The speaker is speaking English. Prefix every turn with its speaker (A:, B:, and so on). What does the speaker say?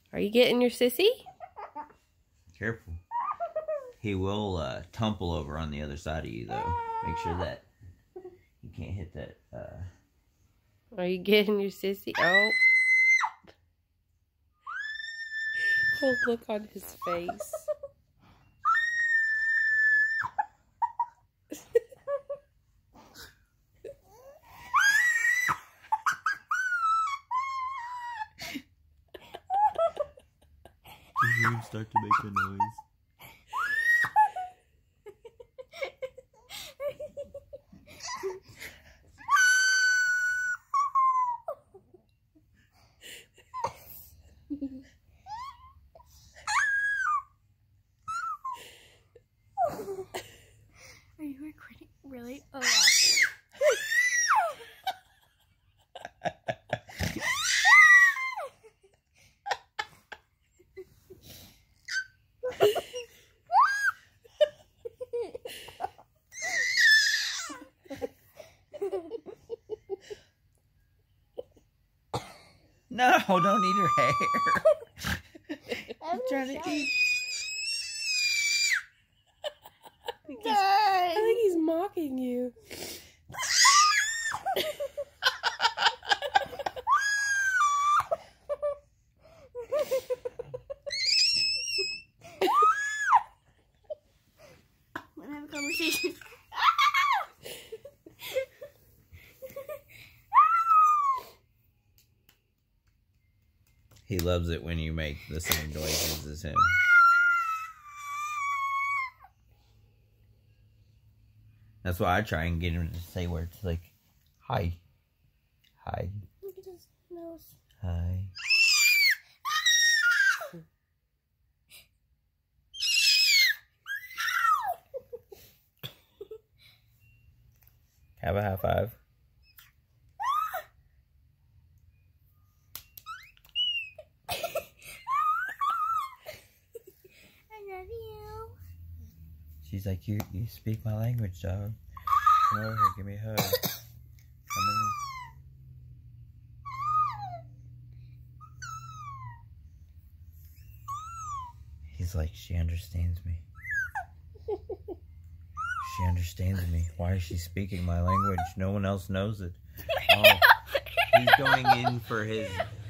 A: Are you getting your sissy?
B: Careful. He will tumble over on the other side of you, though. Make sure that you can't hit that.
A: Are you getting your sissy? Oh. The look on his face.
B: Did you hear him start to make a noise?
C: Are you recording? Really? Oh, yeah.
B: No, don't eat her hair. I'm trying to eat.
A: I think he's mocking you.
C: Want to have a conversation?
B: He loves it when you make the same noises as him. That's why I try and get him to say words like, hi. Hi.
C: Look at his nose.
B: Hi. Have a high five. She's like, you speak my language, dog. Come over here, give me a hug. Come in. He's like, she understands me. She understands me. Why is she speaking my language? No one else knows it. Oh, he's going in for his